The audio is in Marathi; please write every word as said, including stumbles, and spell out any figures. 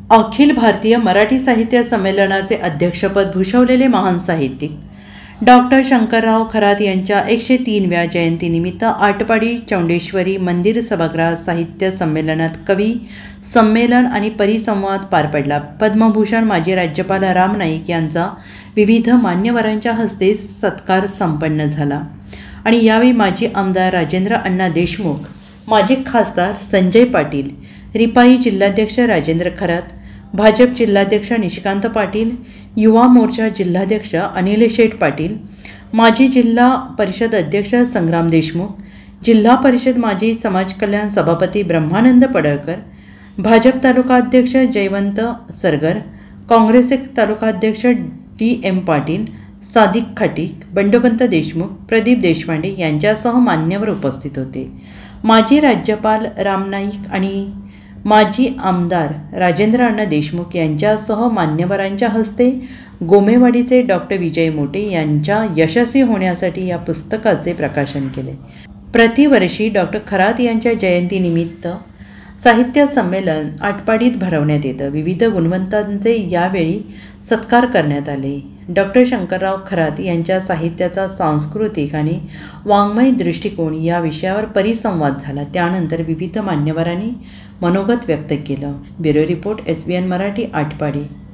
अखिल भारतीय मराठी साहित्य संमेलनाचे अध्यक्षपद भूषवलेले महान साहित्यिक डॉक्टर शंकरराव खरात यांच्या एकशे तीनव्या जयंतीनिमित्त आटपाडी चौंडेश्वरी मंदिर सभागृहात साहित्य संमेलनात कवी संमेलन आणि परिसंवाद पार पडला। पद्मभूषण माजी राज्यपाल राम नाईक यांचा विविध मान्यवरांच्या हस्ते सत्कार संपन्न झाला आणि यावेळी माजी आमदार राजेंद्र अण्णा देशमुख, माजी खासदार संजय पाटील, रिपाई जिल्हाध्यक्ष राजेंद्र खरात, भाजप जिल्हाध्यक्ष निशिकांत पाटील, युवा मोर्चा जिल्हाध्यक्ष अनिल शेठ पाटील, माजी जिल्हा परिषद अध्यक्ष संग्राम देशमुख, जिल्हा परिषद माजी समाज कल्याण सभापती ब्रह्मानंद पडळकर, भाजप तालुका अध्यक्ष जयवंत सरगर, काँग्रेस तालुका अध्यक्ष डी एम पाटील, सादिक खाटीक, बंडोपंत देशमुख, प्रदीप देशपांडे यांच्यासह मान्यवर उपस्थित होते। माजी राज्यपाल राम नाईक आणि माजी आमदार राजेंद्र अण्णा देशमुख यांच्यासह मान्यवरांच्या हस्ते गोमेवाडीचे डॉक्टर विजय मोटे यांच्या यशस्वी होण्यासाठी या पुस्तकाचे प्रकाशन केले। प्रतिवर्षी डॉक्टर खरात यांच्या जयंतीनिमित्त साहित्य संमेलन आटपाडीत भरवण्यात येतं। विविध गुणवंतांचे यावेळी सत्कार करण्यात आले। डॉक्टर शंकरराव खरात यांच्या साहित्याचा सांस्कृतिक आणि वाङ्मय दृष्टिकोन या विषयावर परिसंवाद झाला। त्यानंतर विविध मान्यवरांनी मनोगत व्यक्त केलं। Bureau report S B N Marathi, Atpadi.